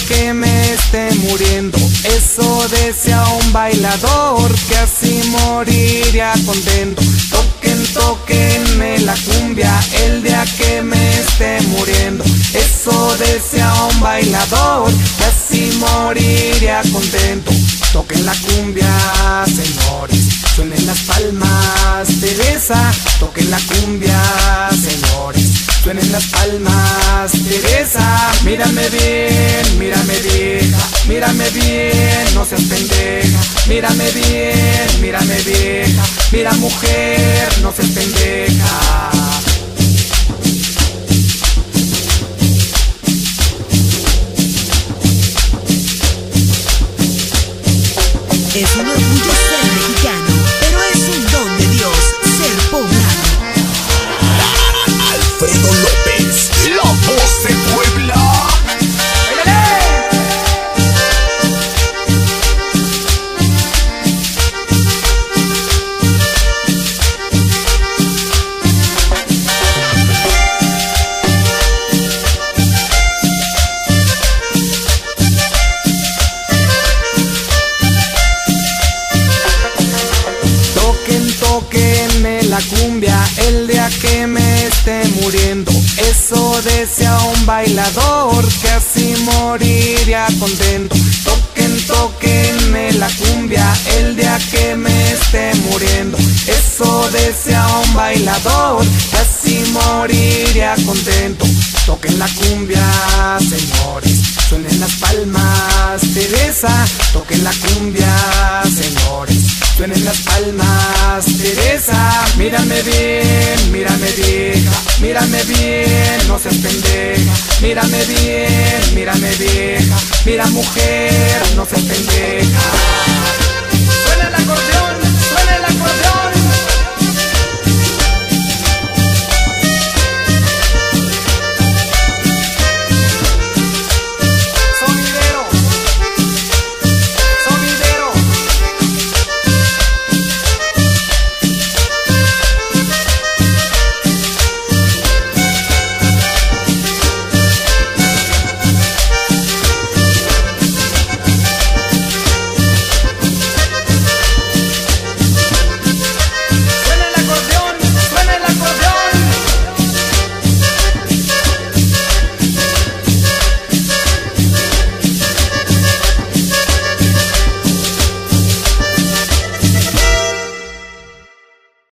que me esté muriendo. Eso desea un bailador, que así moriría contento. Toquen, tóquenme la cumbia el día que me esté muriendo. Eso desea un bailador, que así moriría contento. Toquen la cumbia, señores, suenen las palmas, Teresa. Toquen la cumbia, señores, suenen las palmas, Teresa. Mírame bien, mírame vieja, mírame bien, no seas pendeja. Mírame bien, mírame vieja, mira mujer, no seas pendeja. Es un orgullo ser mexicano, pero es un don de Dios ser poblano. Alfredo López, la voz de Puebla. Tóquenme la cumbia el día que me esté muriendo. Eso desea un bailador, que así moriría contento. Tóquenme la cumbia el día que me esté muriendo. Eso desea un bailador, que así moriría contento. Toquen la cumbia, señores, suenen las palmas, Teresa. Toquen la cumbia, señores, suenen las palmas, Teresa. Mírame bien, mírame vieja, mírame bien, no seas pendeja. Mírame bien, mírame vieja, mira mujer, no seas pendeja.